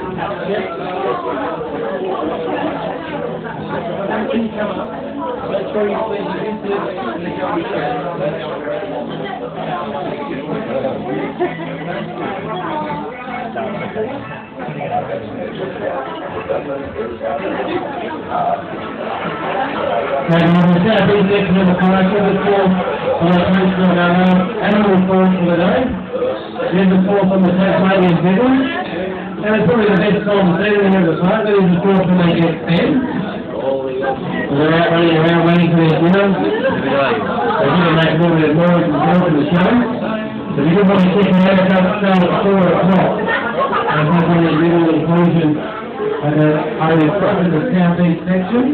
Animal form for the day. Here's the fourth on the Tasmanian Devil. And it's probably the best time to see when you have a fight, but here's the fourth when they get 10. They're out running around waiting for their dinner. They're going to make more of their noise and go to the show. So if you want to check it out, it's up start at 4 o'clock. And I'm going to do the inclusion at the front of the southeast section.